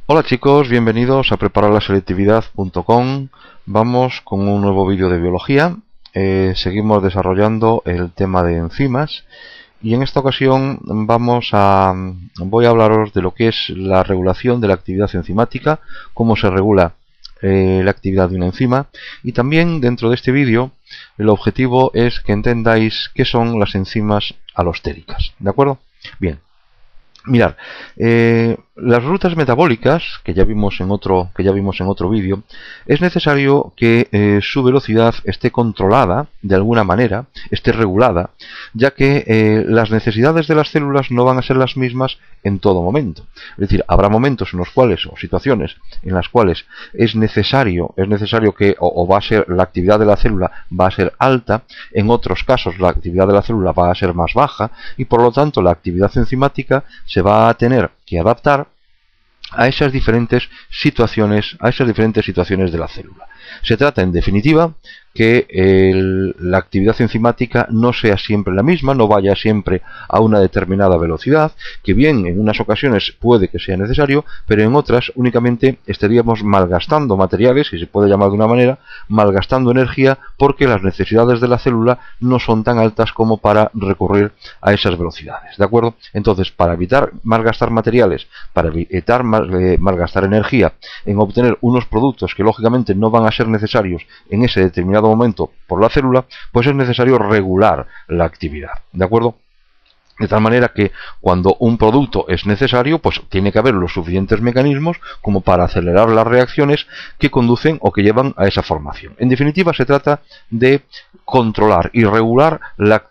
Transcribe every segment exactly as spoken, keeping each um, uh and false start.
Hola chicos, bienvenidos a preparar la selectividad punto com. Vamos con un nuevo vídeo de biología. Eh, seguimos desarrollando el tema de enzimas y en esta ocasión vamos a voy a hablaros de lo que es la regulación de la actividad enzimática, cómo se regula eh, la actividad de una enzima, y también dentro de este vídeo el objetivo es que entendáis qué son las enzimas alostéricas, ¿de acuerdo? Bien. Mirad, eh, las rutas metabólicas que ya vimos en otro que ya vimos en otro vídeo, es necesario que eh, su velocidad esté controlada de alguna manera, esté regulada, ya que eh, las necesidades de las células no van a ser las mismas en todo momento. Es decir, habrá momentos en los cuales o situaciones en las cuales es necesario es necesario que o, o va a ser la actividad de la célula va a ser alta, en otros casos la actividad de la célula va a ser más baja y por lo tanto la actividad enzimática se va a tener que adaptar a esas diferentes situaciones, a esas diferentes situaciones de la célula. Se trata, en definitiva, que el, la actividad enzimática no sea siempre la misma, no vaya siempre a una determinada velocidad, que bien en unas ocasiones puede que sea necesario, pero en otras únicamente estaríamos malgastando materiales, si se puede llamar de una manera, malgastando energía, porque las necesidades de la célula no son tan altas como para recurrir a esas velocidades, ¿de acuerdo? Entonces, para evitar malgastar materiales, para evitar malgastar energía en obtener unos productos que lógicamente no van a ser necesarios en ese determinado momento por la célula, pues es necesario regular la actividad, ¿de acuerdo? De tal manera que cuando un producto es necesario, pues tiene que haber los suficientes mecanismos como para acelerar las reacciones que conducen o que llevan a esa formación. En definitiva, se trata de controlar y regular la,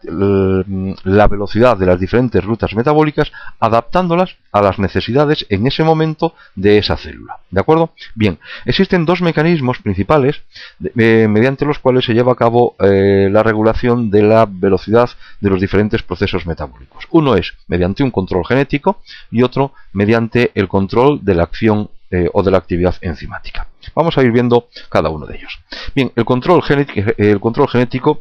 la velocidad de las diferentes rutas metabólicas, adaptándolas a las necesidades en ese momento de esa célula. ¿De acuerdo? Bien, existen dos mecanismos principales eh, mediante los cuales se lleva a cabo eh, la regulación de la velocidad de los diferentes procesos metabólicos. Uno es mediante un control genético y otro mediante el control de la acción eh, o de la actividad enzimática. Vamos a ir viendo cada uno de ellos. Bien, el control genético, el control genético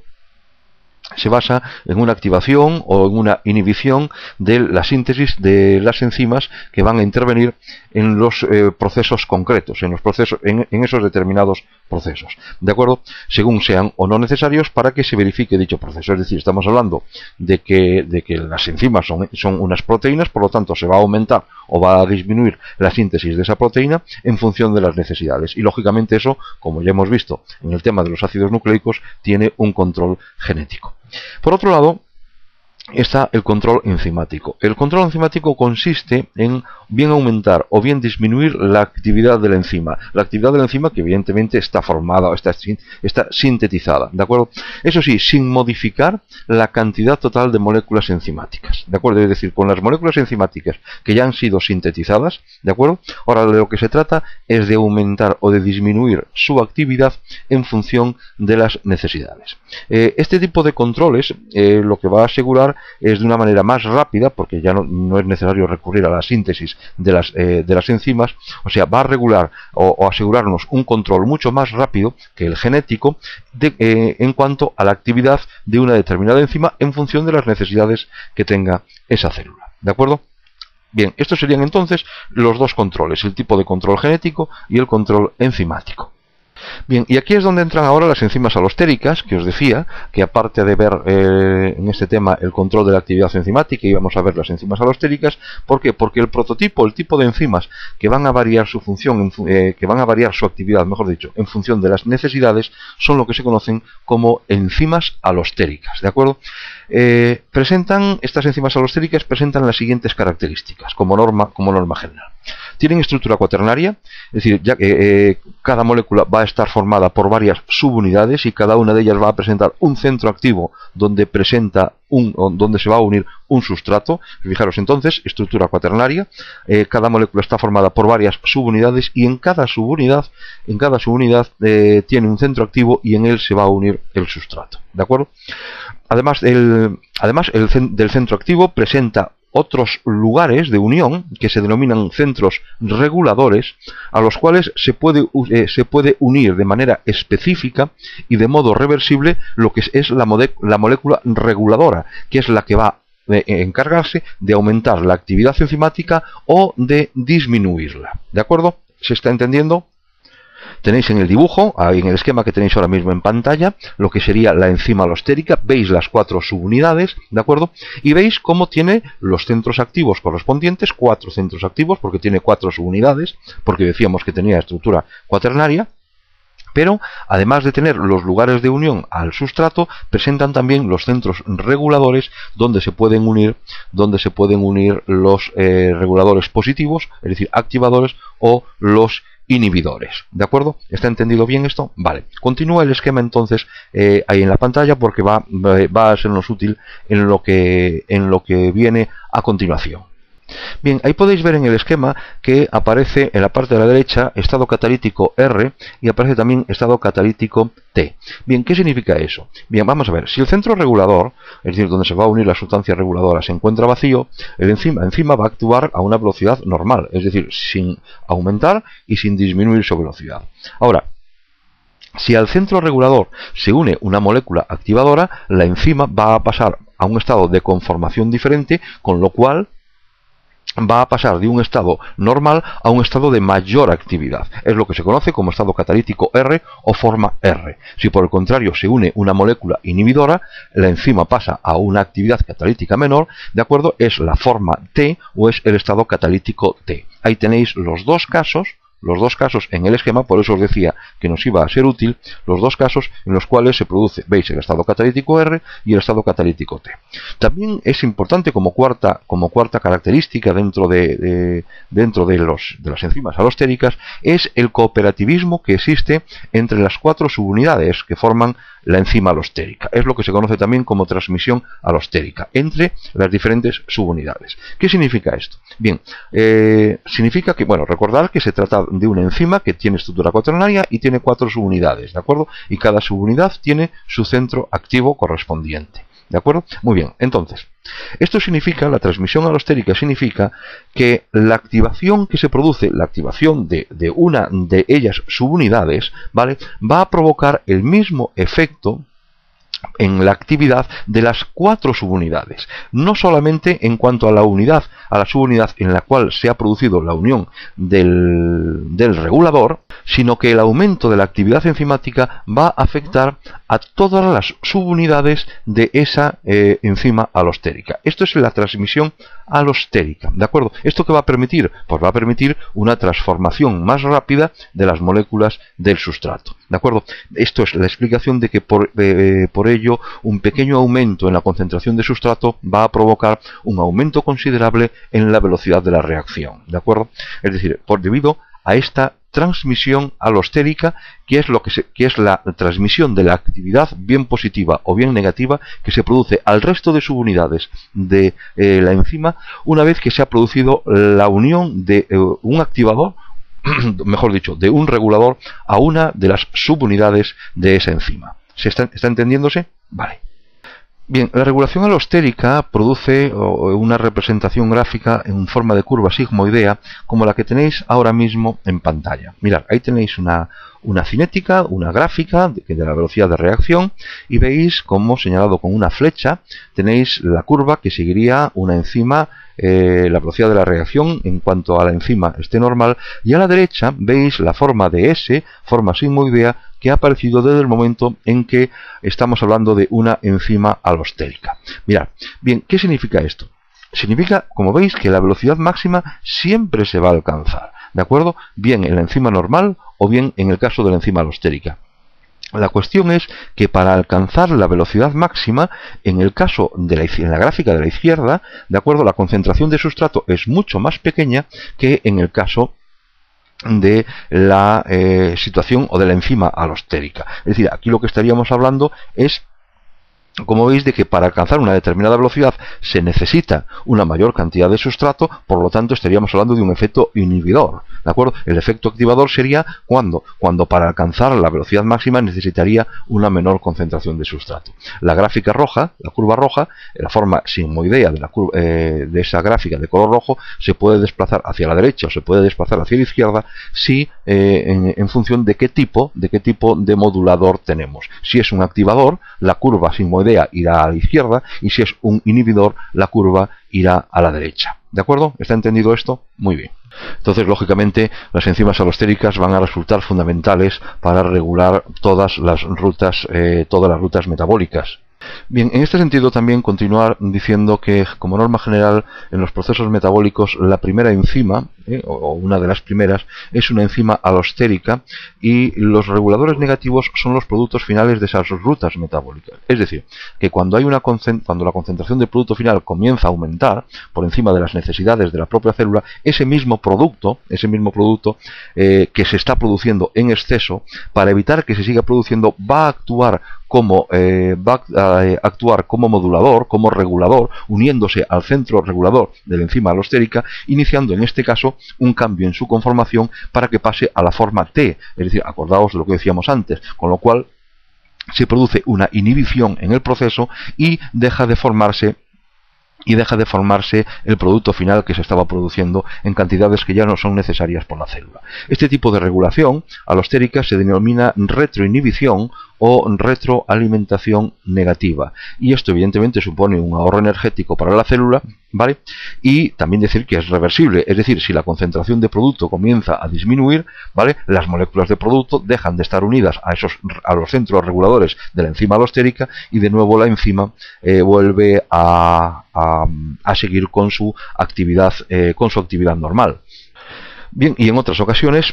se basa en una activación o en una inhibición de la síntesis de las enzimas que van a intervenir en los eh, procesos concretos, en los procesos, en, en esos determinados procesos, ¿de acuerdo? Según sean o no necesarios para que se verifique dicho proceso. Es decir, estamos hablando de que, de que las enzimas son, son unas proteínas, por lo tanto se va a aumentar o va a disminuir la síntesis de esa proteína en función de las necesidades. Y lógicamente eso, como ya hemos visto en el tema de los ácidos nucleicos, tiene un control genético. Por otro lado, está el control enzimático. El control enzimático consiste en bien aumentar o bien disminuir la actividad de la enzima. La actividad de la enzima que evidentemente está formada o está, está sintetizada, ¿de acuerdo? Eso sí, sin modificar la cantidad total de moléculas enzimáticas, ¿de acuerdo? Es decir, con las moléculas enzimáticas que ya han sido sintetizadas, ¿de acuerdo? Ahora de lo que se trata es de aumentar o de disminuir su actividad en función de las necesidades. Eh, este tipo de controles eh, lo que va a asegurar es de una manera más rápida, porque ya no, no es necesario recurrir a la síntesis de las, eh, de las enzimas, o sea, va a regular o, o asegurarnos un control mucho más rápido que el genético de, eh, en cuanto a la actividad de una determinada enzima en función de las necesidades que tenga esa célula, ¿de acuerdo? Bien, estos serían entonces los dos controles, el tipo de control genético y el control enzimático. Bien, y aquí es donde entran ahora las enzimas alostéricas, que os decía, que aparte de ver eh, en este tema el control de la actividad enzimática, íbamos a ver las enzimas alostéricas. ¿Por qué? Porque el prototipo, el tipo de enzimas que van a variar su función, eh, que van a variar su actividad, mejor dicho, en función de las necesidades, son lo que se conocen como enzimas alostéricas, ¿de acuerdo? Eh, presentan, estas enzimas alostéricas presentan las siguientes características, como norma, como norma general. Tienen estructura cuaternaria, es decir, ya que eh, cada molécula va a estar formada por varias subunidades y cada una de ellas va a presentar un centro activo donde presenta un, donde se va a unir un sustrato. Fijaros entonces, estructura cuaternaria, eh, cada molécula está formada por varias subunidades y en cada subunidad, en cada subunidad eh, tiene un centro activo y en él se va a unir el sustrato, ¿de acuerdo? Además, el, además el, del centro activo presenta otros lugares de unión que se denominan centros reguladores, a los cuales se puede, eh, se puede unir de manera específica y de modo reversible lo que es la, la molécula reguladora, que es la que va de encargarse de aumentar la actividad enzimática o de disminuirla. ¿De acuerdo? ¿Se está entendiendo? Tenéis en el dibujo, ahí en el esquema que tenéis ahora mismo en pantalla, lo que sería la enzima alostérica. Veis las cuatro subunidades, ¿de acuerdo? Y veis cómo tiene los centros activos correspondientes, cuatro centros activos, porque tiene cuatro subunidades, porque decíamos que tenía estructura cuaternaria. Pero, además de tener los lugares de unión al sustrato, presentan también los centros reguladores donde se pueden unir, donde se pueden unir los eh, reguladores positivos, es decir, activadores, o los inhibidores. ¿De acuerdo? ¿Está entendido bien esto? Vale. Continúa el esquema entonces eh, ahí en la pantalla, porque va, va a sernos útil en lo que, en lo que viene a continuación. Bien, ahí podéis ver en el esquema que aparece en la parte de la derecha estado catalítico R y aparece también estado catalítico T. Bien, ¿qué significa eso? Bien, vamos a ver, si el centro regulador, es decir, donde se va a unir la sustancia reguladora, se encuentra vacío, el enzima, enzima va a actuar a una velocidad normal, es decir, sin aumentar y sin disminuir su velocidad. Ahora, si al centro regulador se une una molécula activadora, la enzima va a pasar a un estado de conformación diferente, con lo cual va a pasar de un estado normal a un estado de mayor actividad. Es lo que se conoce como estado catalítico R o forma R. Si por el contrario se une una molécula inhibidora, la enzima pasa a una actividad catalítica menor, ¿de acuerdo? Es la forma T o es el estado catalítico T. Ahí tenéis los dos casos. Los dos casos en el esquema, por eso os decía que nos iba a ser útil, los dos casos en los cuales se produce, veis, el estado catalítico R y el estado catalítico T. También es importante como cuarta, como cuarta característica dentro de, de, dentro de, los, de las enzimas alostéricas, es el cooperativismo que existe entre las cuatro subunidades que forman la enzima alostérica. Es lo que se conoce también como transmisión alostérica entre las diferentes subunidades. ¿Qué significa esto? Bien, eh, significa que, bueno, recordad que se trata de una enzima que tiene estructura cuaternaria y tiene cuatro subunidades, ¿de acuerdo? Y cada subunidad tiene su centro activo correspondiente. ¿De acuerdo? Muy bien, entonces, esto significa, la transmisión alostérica significa que la activación que se produce, la activación de, de una de ellas subunidades, ¿vale?, va a provocar el mismo efecto en la actividad de las cuatro subunidades, no solamente en cuanto a la unidad, a la subunidad en la cual se ha producido la unión del, del regulador, sino que el aumento de la actividad enzimática va a afectar a todas las subunidades de esa eh, enzima alostérica. Esto es la transmisión alostérica, ¿de acuerdo? ¿Esto qué va a permitir? Pues va a permitir una transformación más rápida de las moléculas del sustrato, ¿de acuerdo? Esto es la explicación de que por, eh, por ello un pequeño aumento en la concentración de sustrato va a provocar un aumento considerable en la velocidad de la reacción, ¿de acuerdo? Es decir, por debido a esta transmisión alostérica, que es, lo que, se, que es la transmisión de la actividad bien positiva o bien negativa que se produce al resto de subunidades de eh, la enzima una vez que se ha producido la unión de eh, un activador, mejor dicho, de un regulador a una de las subunidades de esa enzima. ¿Se está, está entendiéndose? Vale. Bien, la regulación alostérica produce una representación gráfica en forma de curva sigmoidea como la que tenéis ahora mismo en pantalla. Mirad, ahí tenéis una, una cinética, una gráfica de, de la velocidad de reacción y veis como señalado con una flecha tenéis la curva que seguiría una enzima, eh, la velocidad de la reacción en cuanto a la enzima esté normal, y a la derecha veis la forma de S, forma sigmoidea, que ha aparecido desde el momento en que estamos hablando de una enzima alostérica. Mirad, bien, ¿qué significa esto? Significa, como veis, que la velocidad máxima siempre se va a alcanzar, ¿de acuerdo? Bien en la enzima normal o bien en el caso de la enzima alostérica. La cuestión es que para alcanzar la velocidad máxima, en el caso de la, en la gráfica de la izquierda, ¿de acuerdo?, la concentración de sustrato es mucho más pequeña que en el caso de la eh, situación o de la enzima alostérica. Es decir, aquí lo que estaríamos hablando es, como veis, de que para alcanzar una determinada velocidad se necesita una mayor cantidad de sustrato, por lo tanto estaríamos hablando de un efecto inhibidor, ¿de acuerdo? El efecto activador sería cuando, cuando para alcanzar la velocidad máxima necesitaría una menor concentración de sustrato. La gráfica roja, la curva roja, la forma sigmoidea de, la curva, eh, de esa gráfica de color rojo, se puede desplazar hacia la derecha o se puede desplazar hacia la izquierda si, eh, en, en función de qué tipo, de qué tipo de modulador tenemos. Si es un activador, la curva sigmoidea D A irá a la izquierda y si es un inhibidor la curva irá a la derecha. ¿De acuerdo? ¿Está entendido esto? Muy bien. Entonces, lógicamente, las enzimas alostéricas van a resultar fundamentales para regular todas las rutas, eh, todas las rutas metabólicas. Bien, en este sentido también continuar diciendo que, como norma general, en los procesos metabólicos la primera enzima, eh, o una de las primeras, es una enzima alostérica y los reguladores negativos son los productos finales de esas rutas metabólicas. Es decir, que cuando, hay una cuando la concentración del producto final comienza a aumentar por encima de las necesidades de la propia célula, ese mismo producto, ese mismo producto eh, que se está produciendo en exceso, para evitar que se siga produciendo, va a actuar como eh, va a actuar como modulador, como regulador, uniéndose al centro regulador de la enzima alostérica, iniciando en este caso un cambio en su conformación para que pase a la forma T, es decir, acordaos de lo que decíamos antes, con lo cual se produce una inhibición en el proceso y deja de formarse y deja de formarse el producto final que se estaba produciendo en cantidades que ya no son necesarias por la célula. Este tipo de regulación alostérica se denomina retroinhibición o retroalimentación negativa, y esto evidentemente supone un ahorro energético para la célula, ¿vale? Y también decir que es reversible, es decir, si la concentración de producto comienza a disminuir, ¿vale?, las moléculas de producto dejan de estar unidas a esos a los centros reguladores de la enzima alostérica y de nuevo la enzima eh, vuelve a, a, a seguir con su actividad eh, con su actividad normal. Bien, y en otras ocasiones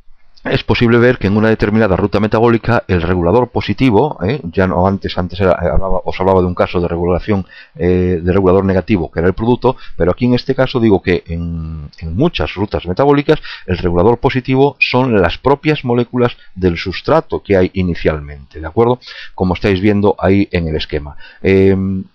es posible ver que en una determinada ruta metabólica el regulador positivo, eh, ya no antes, antes era, hablaba, os hablaba de un caso de regulación eh, de regulador negativo que era el producto, pero aquí en este caso digo que en, en muchas rutas metabólicas el regulador positivo son las propias moléculas del sustrato que hay inicialmente, ¿de acuerdo? Como estáis viendo ahí en el esquema. Eh,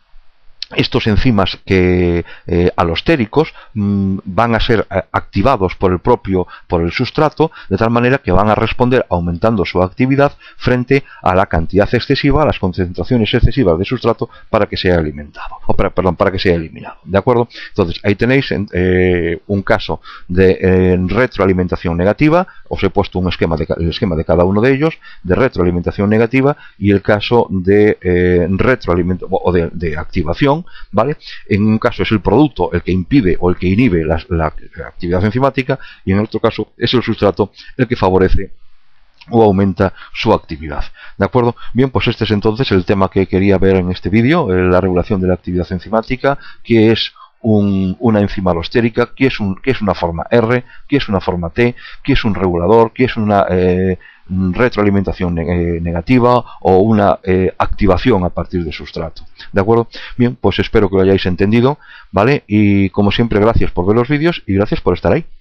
Estos enzimas que eh, alostéricos mmm, van a ser eh, activados por el propio por el sustrato, de tal manera que van a responder aumentando su actividad frente a la cantidad excesiva, a las concentraciones excesivas de sustrato para que sea alimentado, o para, perdón, para que sea eliminado, ¿de acuerdo? Entonces ahí tenéis eh, un caso de eh, retroalimentación negativa. Os he puesto un esquema de, el esquema de cada uno de ellos, de retroalimentación negativa, y el caso de eh, retroalimentación o de, de activación, ¿vale? En un caso es el producto el que impide o el que inhibe la, la, la actividad enzimática, y en otro caso es el sustrato el que favorece o aumenta su actividad. ¿De acuerdo? Bien, pues este es entonces el tema que quería ver en este vídeo, la regulación de la actividad enzimática, que es Un, una enzima alostérica, que es, un, que es una forma R, que es una forma T, que es un regulador, que es una eh, retroalimentación ne eh, negativa o una eh, activación a partir de sustrato. ¿De acuerdo? Bien, pues espero que lo hayáis entendido, ¿vale? Y como siempre, gracias por ver los vídeos y gracias por estar ahí.